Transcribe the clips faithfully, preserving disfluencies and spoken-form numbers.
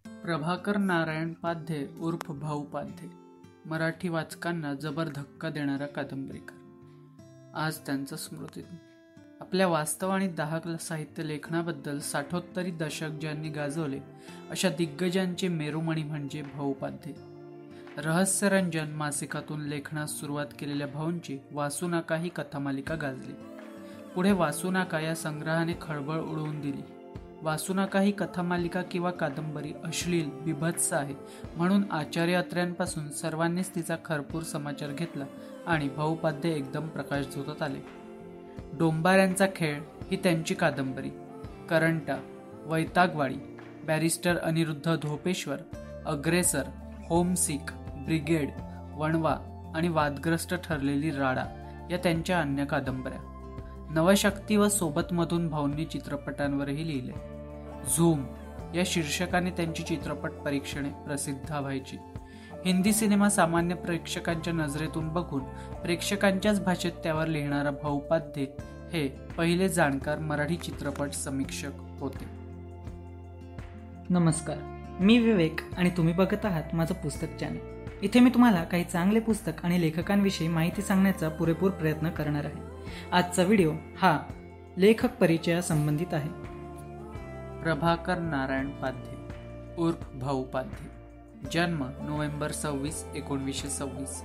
प्रभाकर नारायण पाध्ये उर्फ भाऊ पाध्ये मराठी वाचकांना जबर धक्का देणारा कादंबरीकार। आज त्यांचा स्मृतिदिन। आपल्या वास्तव आणि दाहक साहित्य लेखनाबद्दल साठोत्तरी दशक ज्यांनी गाजवले अशा दिग्गजांचे मेरुमणी म्हणजे भाऊ पाध्ये। रहस्यरंजन मासिकातून लेखनास सुरुवात केलेल्या भाऊंची वासुनाका ही कथामालिका गाजली। पुढे वासुनाका या संग्रहाने खळबळ उडवून दिली। वासुनाका ही कथामालिका किंवा कादंबरी अश्लील बिभत्स आहे म्हणून आचार्य अत्र्यांपासून सर्वांनीच तिचा खरपूर समाचार घेतला आणि भाऊ पाध्ये एकदम प्रकाशझोतात आले। डोंबाऱ्यांचा खेळ ही त्यांची कादंबरी। करंटा, वैतागवाडी, बॅरिस्टर अनिरुद्ध धोपेश्वर, अग्रेसर, होमसिक, ब्रिगेड, वणवा आणि वादग्रस्त ठरलेली राडा या त्यांच्या अन्य कादंबऱ्या। नवशक्ती व सोबतमधून भाऊंनी चित्रपटांवरही लिहिले। झूम या शीर्षकाने त्यांची चित्रपट परीक्षणे प्रसिद्ध व्हायची। हिंदी सिनेमा सामान्य प्रेक्षकांच्या नजरेतून बघून प्रेक्षकांच्याच भाषेत त्यावर लिहिणारा भाऊ पाध्ये हे पहिले जाणकार मराठी चित्रपट समीक्षक होते। नमस्कार, मी विवेक आणि तुम्ही बघत आहात माझं पुस्तक चॅनल। इथे मी तुम्हाला काही चांगले पुस्तक आणि लेखकांविषयी माहिती सांगण्याचा पुरेपूर प्रयत्न करणार आहे। आजचा व्हिडिओ हा लेखक परिचया संबंधित आहे। प्रभाकर नारायण पाध्ये उर्फ भाऊ पाध्ये, जन्म नोव्हेंबर सव्वीस एकोणवीसशे सव्वीस,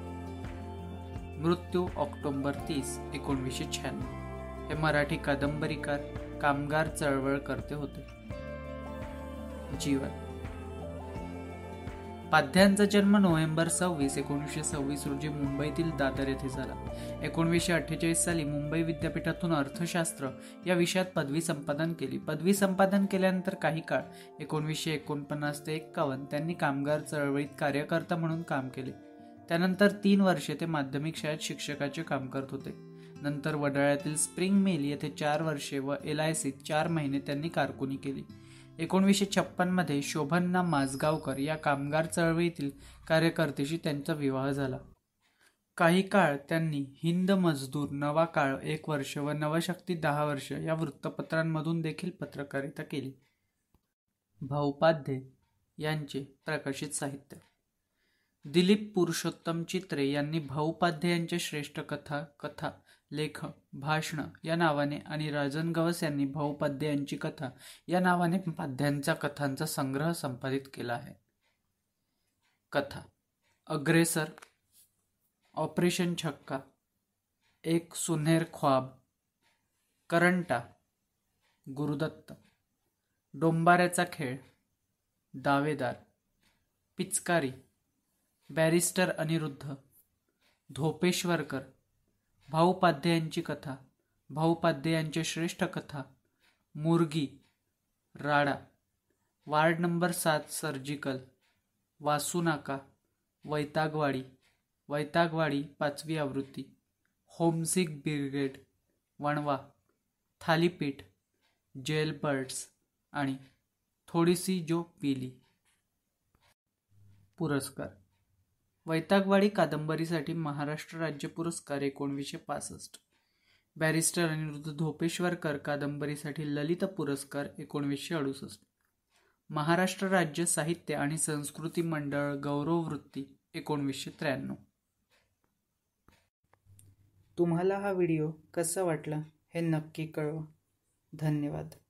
मृत्यू ऑक्टोबर तीस एकोणवीसशे शहाण्णव। हे मराठी कादंबरीकार, कामगार चळवळकर्ते होते। जीवन। पाध्यांचा जन्म नोव्हेंबर सव्वीस एकोणीसशे सव्वीस रोजी मुंबईतील दादर येथे झाला। एकोणीसशे अठ्ठेचाळीस साली मुंबई विद्यापीठातून अर्थशास्त्र या विषयात पदवी संपादन केली। पदवी संपादन केल्यानंतर काही काळ एकोणीसशे एकोणपन्नास ते एक्कावन्न त्यांनी कामगार चळवळीत कार्यकर्ता म्हणून काम केले। त्यानंतर तीन वर्षे ते माध्यमिक शाळेत शिक्षकाचे काम करत होते। नंतर वडाळ्यातील स्प्रिंग मिल येथे चार वर्षे व एल आय सीत चार महिने त्यांनी कारकुनी केली। एकोणीसशे छप्पन मध्ये शोभन्ना माजगावकर या कामगार चळवळीतील कार्यकर्त्याशी त्यांचा विवाह झाला। काही काळ त्यांनी हिंद मजदूर, नवा काळ एक वर्ष व नवशक्ती दहा वर्ष या वृत्तपत्रांमधून देखील पत्रकारिता केली। भाऊ पाध्ये यांचे प्रकाशित साहित्य। दिलीप पुरुषोत्तम चित्रे यांनी भाऊ पाध्ये यांच्या श्रेष्ठ कथा, कथा, लेख, भाषण या नावाने आणि राजन गवस यांनी भाऊ पाध्ये यांची कथा या नावाने पाध्यांच्या कथांचा संग्रह संपादित केला आहे। कथा। अग्रेसर, ऑपरेशन छक्का, एक सुनहर ख्वाब, करंटा, गुरुदत्त, डोंबाऱ्याचा खेळ, दावेदार, पिचकारी, बॅरिस्टर अनिरुद्ध, धोपेश्वरकर, भाऊ पाध्ये यांची कथा, भाऊ पाध्ये यांची श्रेष्ठ कथा, मुर्गी, राडा, वार्ड नंबर सात सर्जिकल, वासुनाका, वैतागवाडी, वैतागवाडी पाचवी आवृत्ती, होमसिक ब्रिगेड, वणवा, थालीपीठ, जेल बर्ड्स आणि थोडीसी जो पीली। पुरस्कार। वैतागवाडी कादंबरीसाठी महाराष्ट्र राज्य पुरस्कार एकोणीसशे पासष्ट, बॅरिस्टर अनिरुद्ध धोपेश्वरकर कादंबरीसाठी ललित पुरस्कार एकोणीसशे अडुसष्ट, महाराष्ट्र राज्य साहित्य आणि संस्कृती मंडळ गौरववृत्ती एकोणीसशे त्र्याण्णव। तुम्हाला हा व्हिडिओ कसा वाटला हे नक्की कळवा। धन्यवाद।